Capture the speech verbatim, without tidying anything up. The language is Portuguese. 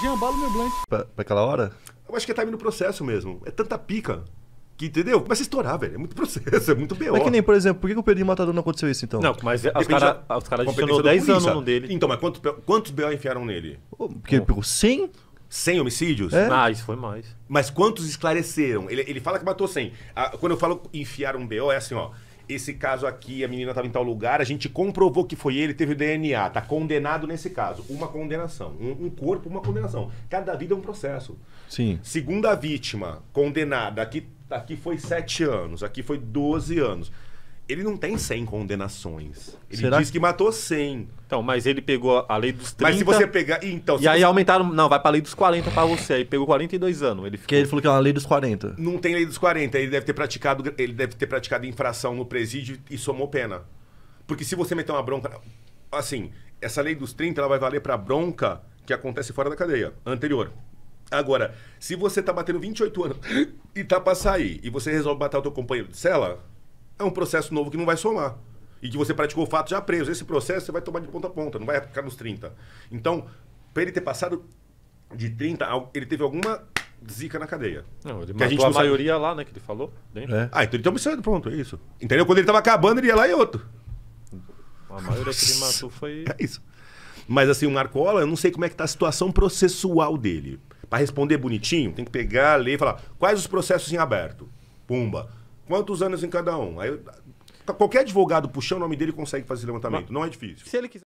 Jean, bala o meu blunt. Pra, pra aquela hora? Eu acho que é time no processo mesmo. É tanta pica que, entendeu? Começa a estourar, velho. É muito processo, é muito B O. Mas que nem, por exemplo, por que, que o Pedrinho Matador não aconteceu isso, então? Não, mas os Depende caras da os cara competência adicionou da dez anos polícia. no dele. Então, mas quantos, quantos B O enfiaram nele? Porque ele pegou cem? cem homicídios? É. Mais, foi mais. Mas quantos esclareceram? Ele, ele fala que matou cem. Ah, quando eu falo enfiar um B O, é assim, ó. Esse caso aqui, a menina estava em tal lugar, a gente comprovou que foi ele, teve o D N A, tá condenado nesse caso. Uma condenação. Um, um corpo, uma condenação. Cada vida é um processo. Sim. Segunda vítima, condenada, aqui, aqui foi sete anos, aqui foi doze anos. Ele não tem cem condenações. Ele Será diz que- que matou cem. Então, mas ele pegou a lei dos trinta. Mas se você pegar... Então, se E aí você... aumentaram. Não, vai pra lei dos quarenta pra você. Aí pegou quarenta e dois anos. Ele Porque ficou. ele falou que é uma lei dos quarenta. Não tem lei dos quarenta, ele deve ter praticado, ele deve ter praticado infração no presídio e somou pena. Porque se você meter uma bronca, assim, essa lei dos trinta, ela vai valer pra bronca que acontece fora da cadeia, anterior. Agora, se você tá batendo vinte e oito anos e tá pra sair, e você resolve matar o teu companheiro de cela, é um processo novo que não vai somar. E que você praticou o fato já preso. Esse processo você vai tomar de ponta a ponta, não vai ficar nos trinta. Então, pra ele ter passado de trinta, ele teve alguma zica na cadeia. Não, ele Que a matou gente a, não sabe. maioria lá, né, que ele falou. Dentro. É. Ah, então ele tá homicídio, pronto, é isso. Entendeu? Quando ele tava acabando, ele ia lá e outro. A maioria que ele matou foi. É isso. Mas assim, o Marcola, eu não sei como é que tá a situação processual dele. Pra responder bonitinho, tem que pegar, ler e falar quais os processos em aberto. Pumba. Quantos anos em cada um? Aí, qualquer advogado puxando o nome dele consegue fazer esse levantamento. Não é difícil. Se ele quiser.